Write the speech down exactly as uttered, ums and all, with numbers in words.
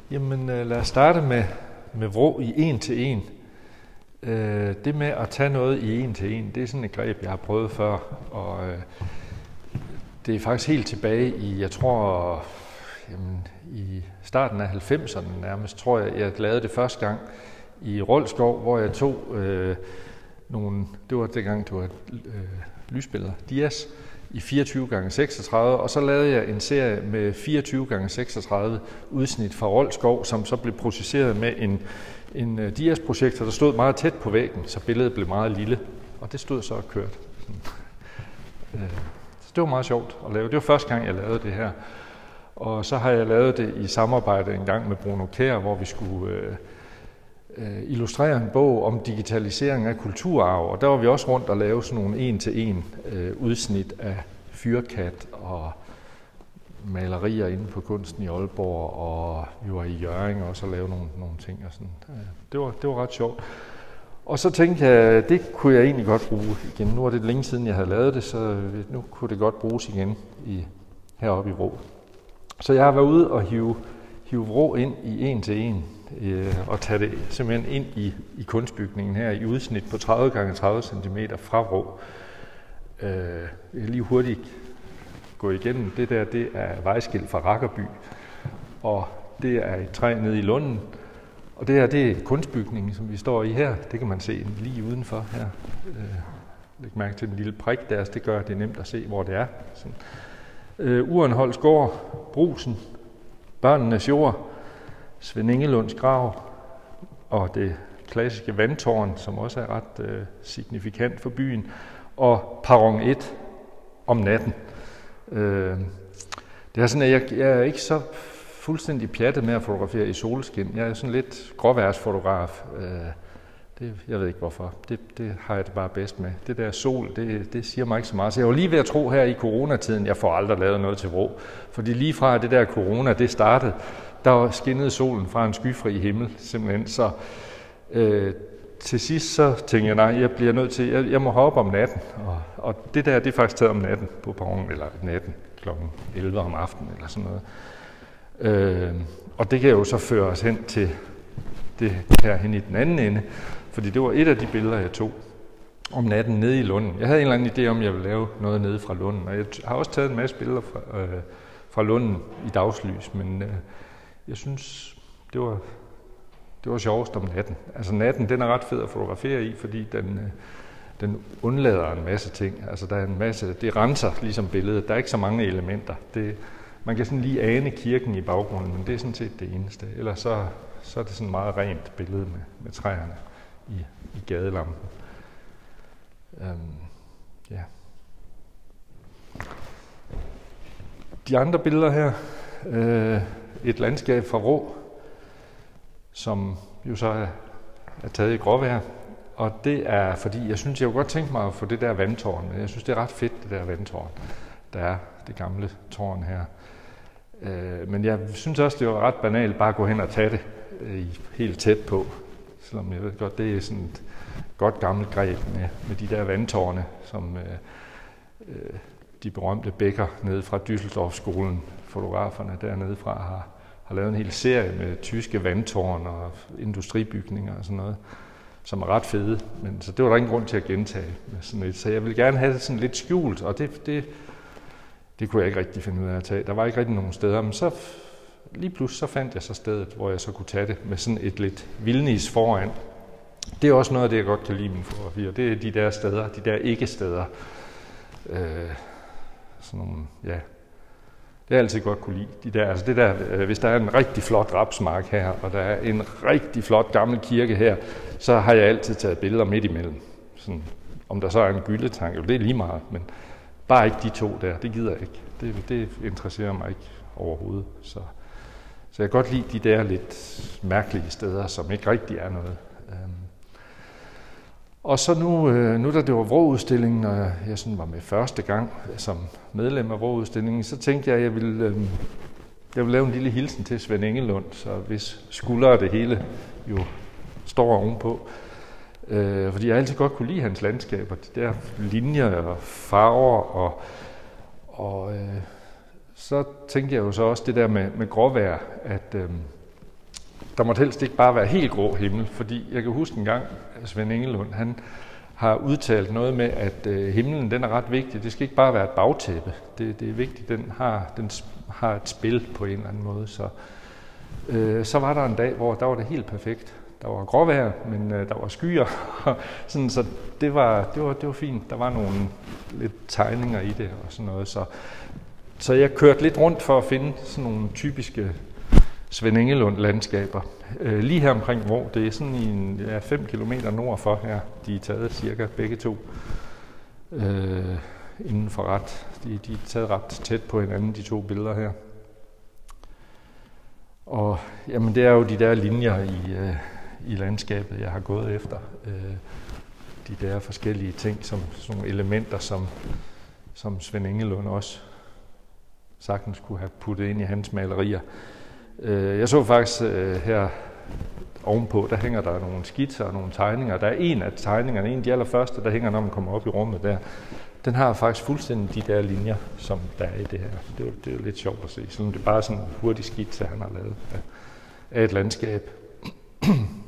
Jamen lad os starte med, med vrå i en til en. Øh, det med at tage noget i en til en, det er sådan et greb, jeg har prøvet før. Og øh, det er faktisk helt tilbage i, jeg tror, jamen, i starten af halvfemserne nærmest, tror jeg, jeg lavede det første gang i Roldskov, hvor jeg tog øh, nogle, det var dengang, det var øh, lysbilleder, Dias, i fireogtyve gange seksogtredive, og så lavede jeg en serie med fireogtyve gange seksogtredive udsnit fra Roldskov, som så blev processeret med en, en uh, Dias-projektor, der stod meget tæt på væggen, så billedet blev meget lille, og det stod så og kørte. uh, så det var meget sjovt at lave. Det var første gang, jeg lavede det her. Og så har jeg lavet det i samarbejde en gang med Bruno Kjær, hvor vi skulle uh, uh, illustrere en bog om digitalisering af kulturarv, og der var vi også rundt og lave sådan nogle en-til-en uh, udsnit af Fyrkat og malerier inde på Kunsten i Aalborg, og vi var i Hjørring også og lavede nogle, nogle ting. Og sådan. Det, var, det var ret sjovt. Og så tænkte jeg, det kunne jeg egentlig godt bruge igen. Nu er det længe siden, jeg havde lavet det, så nu kunne det godt bruges igen i, heroppe i Vrå. Så jeg har været ude og hive, hive Vrå ind i en til en, øh, og tage det simpelthen ind i, i kunstbygningen her i udsnit på tredive gange tredive centimeter fra Vrå. Øh, jeg kan lige hurtigt gå igennem. Det der, det er vejskilt fra Rakkerby, og det er et træ nede i Lunden. Og det her, det er kunstbygningen, som vi står i her. Det kan man se lige udenfor her. Øh, læg mærke til den lille prik der, det gør, at det er nemt at se, hvor det er. Sådan. Øh, Urenholds gård, Brugsen, Børnenes jord, Svend Ingelunds grav, og det klassiske vandtårn, som også er ret øh, signifikant for byen, og perron et om natten. Øh, det er sådan, at jeg, jeg er ikke så fuldstændig pjattet med at fotografere i solskin. Jeg er sådan lidt gråværsfotograf. Øh, det, jeg ved ikke hvorfor. Det, det har jeg det bare bedst med. Det der sol, det, det siger mig ikke så meget. Så jeg var lige ved at tro her i coronatiden, jeg får aldrig lavet noget til Vrå. Fordi lige fra det der corona, det startede, der skinnede solen fra en skyfri himmel simpelthen. Så øh, til sidst så tænkte jeg, nej, jeg bliver nødt til, jeg, jeg må hoppe om natten. Og, og det der, det er faktisk taget om natten på perronen, eller natten klokken elleve om aftenen, eller sådan noget. Øh, og det kan jo så føre os hen til det her hen i den anden ende, fordi det var et af de billeder, jeg tog om natten nede i Lunden. Jeg havde en eller anden idé om, at jeg ville lave noget nede fra Lunden, og jeg har også taget en masse billeder fra, øh, fra Lunden i dagslys, men øh, jeg synes, det var, det var sjovest om natten. Altså natten, den er ret fed at fotografere i, fordi den, øh, den undlader en masse ting. Altså der er en masse, det renser ligesom billedet, der er ikke så mange elementer. Det, man kan sådan lige ane kirken i baggrunden, men det er sådan set det eneste. Ellers så, så er det sådan et meget rent billede med, med træerne i, i gadelampen. Øhm, ja. De andre billeder her, øh, et landskab fra Vrå, som jo så er, er taget i gråvejr. Og det er, fordi jeg synes, jeg kunne godt tænke mig at få det der vandtårn, men jeg synes, det er ret fedt, det der vandtårn, der er det gamle tårn her. Øh, men jeg synes også, det var ret banalt bare at gå hen og tage det øh, helt tæt på. Selvom jeg ved godt, det er sådan et godt gammelt greb med, med de der vandtårne, som øh, øh, de berømte bækker nede fra Düsseldorf-skolen, fotograferne dernede fra, har, har lavet en hel serie med tyske vandtårn og industribygninger og sådan noget, som er ret fede. Men, så det var der ingen grund til at gentage med sådan et. Så jeg vil gerne have det sådan lidt skjult, og det, det, det kunne jeg ikke rigtig finde ud af at tage. Der var ikke rigtig nogen steder, men så lige pludselig så fandt jeg så stedet, hvor jeg så kunne tage det med sådan et lidt vildnis foran. Det er også noget af det, jeg godt kan lide min fotografi, og det er de der steder, de der ikke-steder. Øh, sådan nogle, ja. Det er altid godt kunne lide. De der, altså det der, øh, hvis der er en rigtig flot rapsmark her, og der er en rigtig flot gammel kirke her, så har jeg altid taget billeder midt imellem. Sådan, om der så er en gyldetank, det er lige meget, men bare ikke de to der, det gider jeg ikke. Det, det interesserer mig ikke overhovedet. Så, så jeg kan godt lide de der lidt mærkelige steder, som ikke rigtig er noget. Øhm. Og så nu, øh, nu da det var Vrå-udstillingen, og jeg sådan var med første gang som medlem af Vrå-udstillingen, så tænkte jeg, at jeg ville, øh, jeg ville lave en lille hilsen til Svend Ingelund, så hvis skuldre det hele jo står ovenpå. Øh, fordi jeg altid godt kunne lide hans landskaber, de der linjer og farver, og, og øh, så tænkte jeg jo så også det der med, med gråvejr, at, øh, der måtte helst ikke bare være helt grå himmel, fordi jeg kan huske en gang, at Svend Engelund, han har udtalt noget med, at øh, himlen den er ret vigtig. Det skal ikke bare være et bagtæppe. Det, det er vigtigt, den har, den har et spil på en eller anden måde. Så, øh, så var der en dag, hvor der var det helt perfekt. Der var gråvejr, men øh, der var skyer. sådan, så det var, det, var, det var fint. Der var nogle lidt tegninger i det og sådan noget. Så, så jeg kørte lidt rundt for at finde sådan nogle typiske Svend Engelund-landskaber. Øh, lige her omkring Vrå, det er sådan i en, ja, fem kilometer nord for her. De er taget cirka begge to øh, inden for ret. De, de er taget ret tæt på hinanden, de to billeder her. Og jamen, det er jo de der linjer i, øh, i landskabet, jeg har gået efter. Øh, de der forskellige ting, som sådan nogle elementer, som, som Svend Engelund også sagtens kunne have puttet ind i hans malerier. Jeg så faktisk her ovenpå, der hænger der nogle skitser og nogle tegninger. Der er en af tegningerne, en af de allerførste, der hænger, når man kommer op i rummet der. Den har faktisk fuldstændig de der linjer, som der er i det her. Det er, det er lidt sjovt at se, selvom det er bare sådan en hurtig skitse, han har lavet af et landskab.